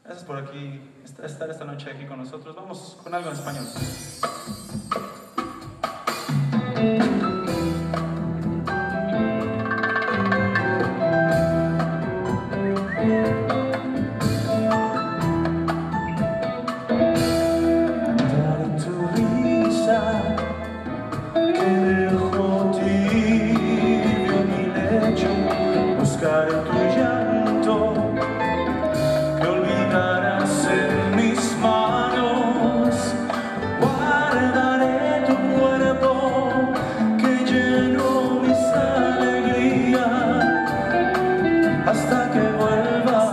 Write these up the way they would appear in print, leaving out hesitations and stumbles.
Gracias por aquí, estar esta noche aquí con nosotros. Vamos con algo en español. Buscar en tu llanto, que olvidarás en mis manos. Guardaré tu cuerpo, que lleno mis alegrías, hasta que vuelvas.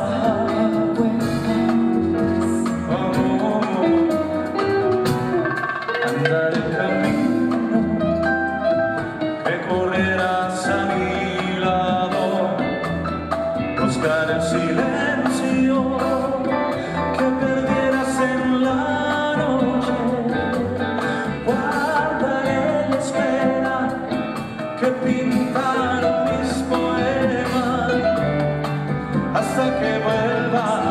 Andar el camino que correrás a mi lado. Buscar el silencio que perdieras en la noche. Guardaré la espera que pintaron mis poemas, hasta que vuelva.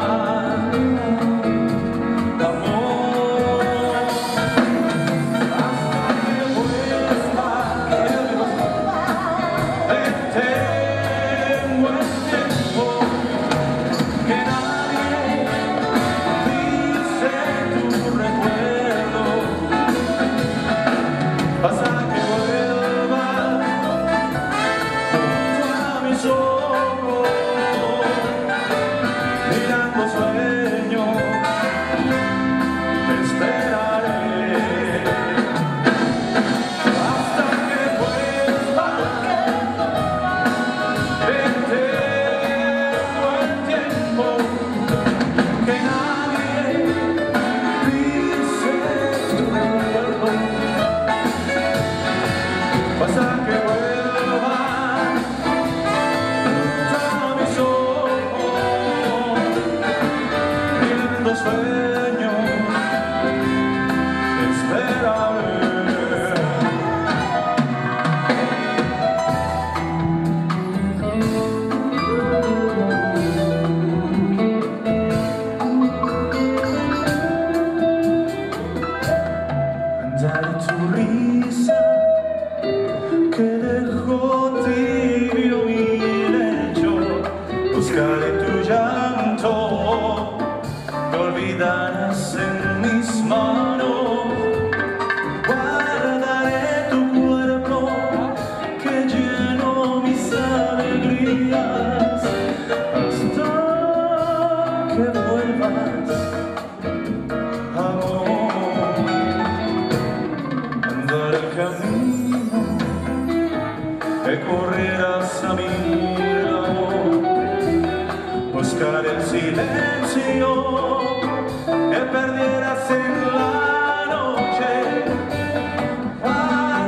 Tu risa que dejó tibio mi lecho, buscaré tu llanto, te olvidarás en mis manos. Guardaré tu cuerpo que lleno mis alegrías, hasta que vuelvas, amor. Camino que correrás a mi lado, buscar el silencio que perdieras en la noche.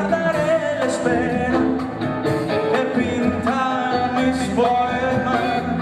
Guardaré la espera que pintan mis poemas,